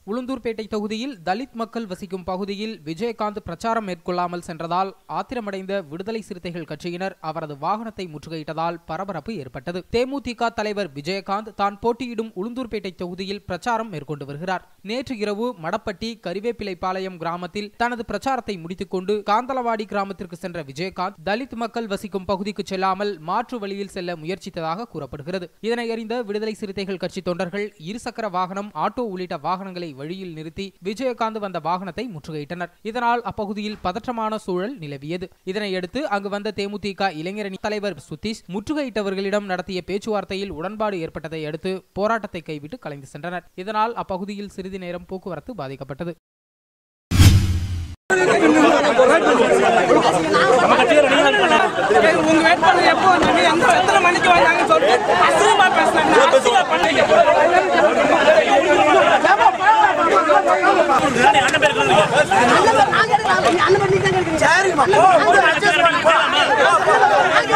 உளுந்தூர்பேட்டை தொகுதியில் தலித் மக்கள் வசிக்கும் பகுதியில் விஜயகாந்த் பிரச்சாரம் மேற்கொள்ளாமல் சென்றதால் ஆத்திரமடைந்த விடுதலை சிறுத்தைகள் கட்சியினர் அவரது வாகனத்தை முற்றுகையிட்டதால் பரபரப்பு ஏற்பட்டது. தேமுதிக தலைவர் விஜயகாந்த் தான் போட்டியிடும் உளுந்தூர்பேட்டை தொகுதியில் பிரச்சாரம் மேற்கொண்டு வருகிறார். நேற்று இரவு மடப்பட்டி கரிவேப்பிலைப்பாளையம் கிராமத்தில் தனது பிரச்சாரத்தை முடித்துக் கொண்டு காந்தலவாடி கிராமத்திற்கு சென்ற விஜயகாந்த் தலித் மக்கள் வசிக்கும் பகுதிக்கு செல்லாமல் மாற்று வழியில் செல்ல முயற்சித்ததாக கூறப்படுகிறது. இதனை அறிந்த விடுதலை சிறுத்தைகள் கட்சி தொண்டர்கள் இருசக்கர வாகனம், ஆட்டோ உள்ளிட்ட வாகனங்களை வழியில் நிறுத்தி விஜயகாந்த் வந்த வாகனத்தை முற்றுகையிட்டனர். இதனால் அப்பகுதியில் பதற்றமான சூழல் நிலவியது. இதனையடுத்து அங்கு வந்த தேமுதிக இளைஞரணி தலைவர் சுதீஷ் முற்றுகையிட்டவர்களிடம் நடத்திய பேச்சுவார்த்தையில் உடன்பாடு ஏற்பட்டதை அடுத்து போராட்டத்தை கைவிட்டு கலைந்து சென்றனர். இதனால் அப்பகுதியில் சிறிது நேரம் போக்குவரத்து பாதிக்கப்பட்டது. சரி